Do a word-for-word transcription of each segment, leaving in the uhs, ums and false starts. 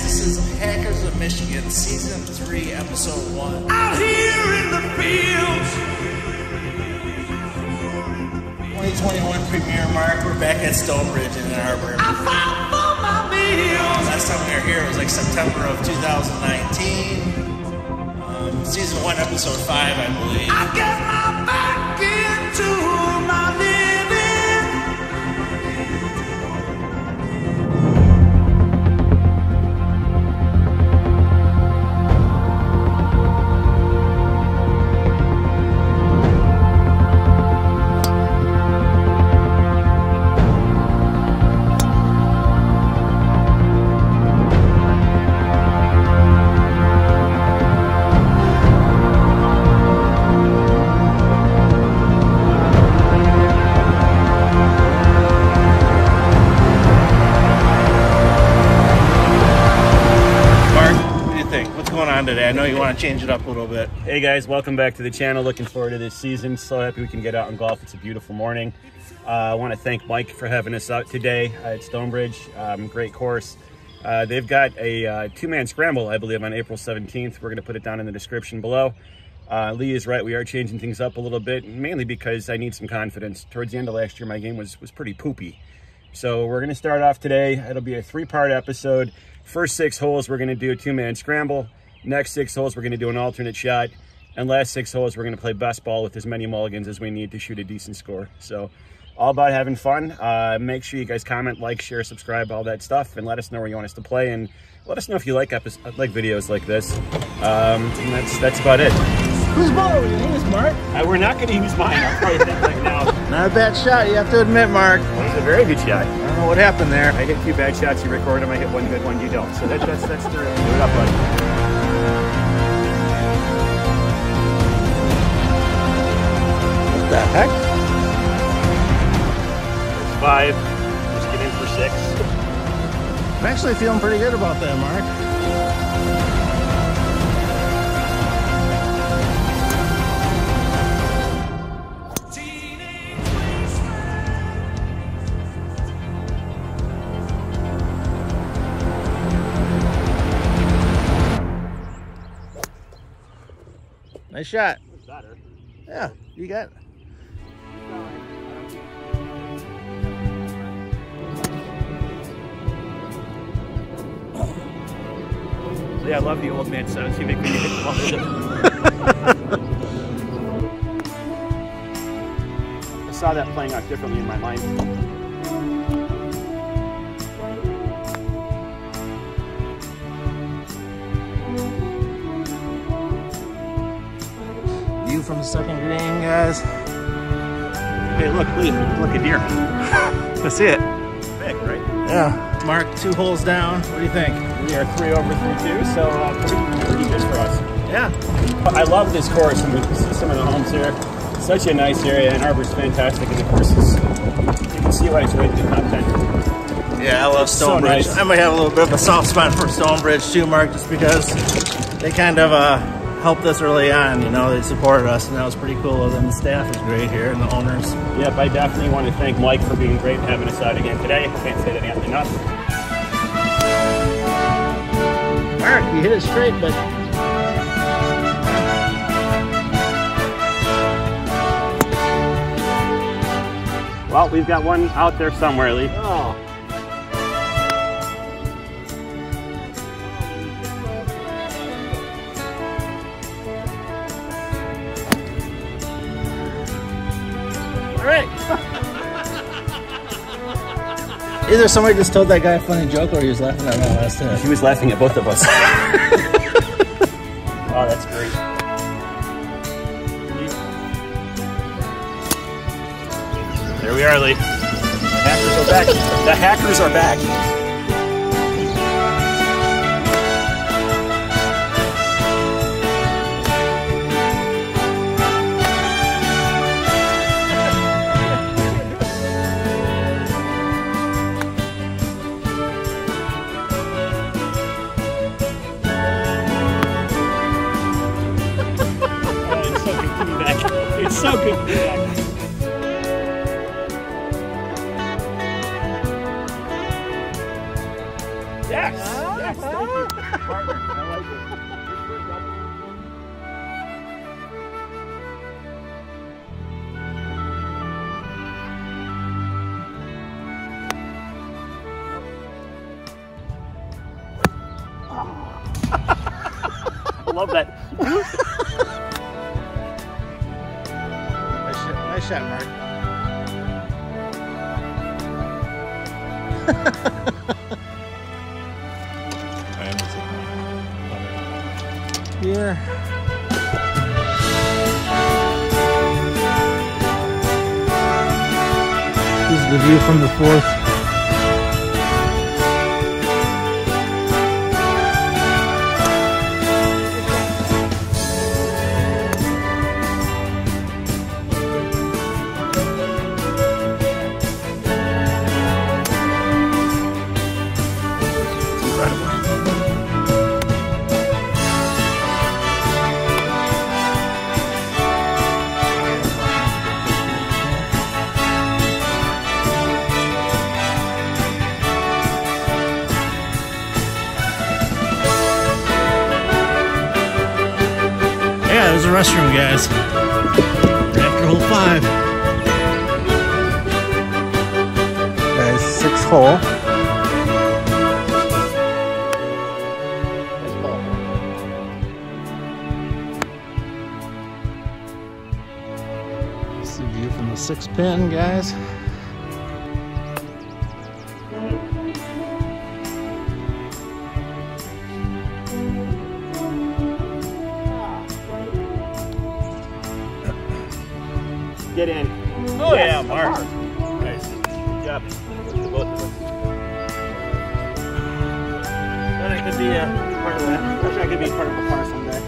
This is Hackers of Michigan, Season three, Episode one. Out here in the fields. twenty twenty-one premiere, Mark. We're back at Stonebridge in Arbor. I fought for my meals. Last time we were here was like September of two thousand nineteen. Um, season one, Episode five, I believe. I get my back into my living. Today. I know you want to change it up a little bit. Hey guys, welcome back to the channel. Looking forward to this season. So happy we can get out and golf. It's a beautiful morning. Uh, I want to thank Mike for having us out today at Stonebridge. Um, great course. Uh, they've got a uh, two-man scramble, I believe, on April seventeenth. We're going to put it down in the description below. Uh, Lee is right. We are changing things up a little bit, mainly because I need some confidence. Towards the end of last year, my game was, was pretty poopy. So we're going to start off today. It'll be a three-part episode. First six holes, we're going to do a two-man scramble. Next six holes, we're going to do an alternate shot. And last six holes, we're going to play best ball with as many mulligans as we need to shoot a decent score. So all about having fun. Uh, make sure you guys comment, like, share, subscribe, all that stuff. And let us know where you want us to play. And let us know if you like episodes, like videos like this. Um, and that's, that's about it. Whose ball are we going to use, Mark? Uh, we're not going to use mine. I'll tell you that right now. Not a bad shot, you have to admit, Mark. It was a very good shot. I don't know what happened there. I hit two bad shots, you record them. I hit one good one, you don't. So that, that's, that's the real. Do it up, buddy. What the heck? There's five. Just get in for six. I'm actually feeling pretty good about that, Mark. Nice shot. Yeah, you got it. Yeah, I love the old man sounds. You make me hit the ball with it. I saw that playing out differently in my mind. View from the second green, guys. Hey, look, Lee, look a deer. I see it. Big, right? Yeah. Mark, two holes down. What do you think? We are three over three two, so uh, pretty, pretty good for us. Yeah. I love this course, and we can see some of the homes here. It's such a nice area, and Arbor's fantastic, and the courses, you can see why it's rated in the top ten. Yeah, I love It's so Stonebridge. nice. I might have a little bit of a soft spot for Stonebridge too, Mark, just because they kind of uh, helped us early on. You know, they supported us, and that was pretty cool of them. The staff is great here, and the owners. Yep, I definitely want to thank Mike for being great and having us out again today. I can't say that enough. Mark, you hit it straight, but Well, we've got one out there somewhere, Lee. oh. All right. Either somebody just told that guy a funny joke or he was laughing at my last hit. He was laughing at both of us. Oh, that's great. There we are, Lee. The hackers are back. The hackers are back. Oh, it's so good to be back. It's so good to be back. love that. Nice shot, nice shot, Mark. Here. This is the view from the fourth. Yeah, there's a restroom, guys. After hole five. Guys, sixth hole. This is the view from the sixth pin, guys. Get in. Oh yeah, Mark. Nice. Good job. To both of us. Then I could be a part of that. I wish I could be part of a par someday.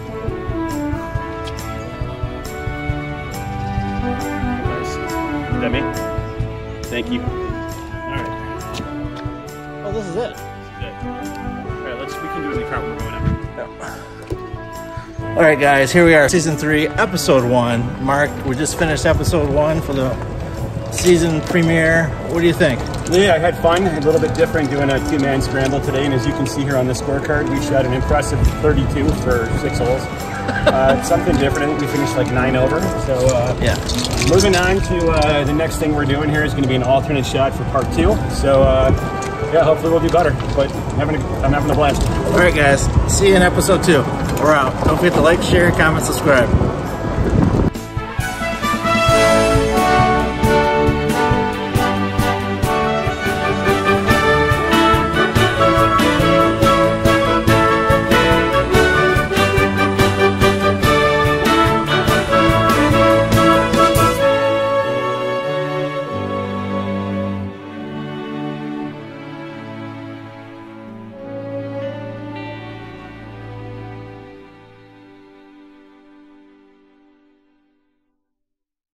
Nice. Is that me? Thank you. Alright. Oh, this is it. Alright, let's we can do it in the car when we're going up. All right, guys, here we are, season three, episode one. Mark, we just finished episode one for the season premiere. What do you think? Yeah, I had fun. A little bit different doing a two-man scramble today, and as you can see here on the scorecard, we shot an impressive thirty-two for six holes. Uh, it's something different. I think we finished like nine over. So uh, Yeah. moving on to uh, the next thing we're doing here is going to be an alternate shot for part two. So uh, yeah, hopefully we'll do better. But I'm having a, I'm having a blast. All right, guys, see you in episode two. We're out. Don't forget to like, share, comment, subscribe.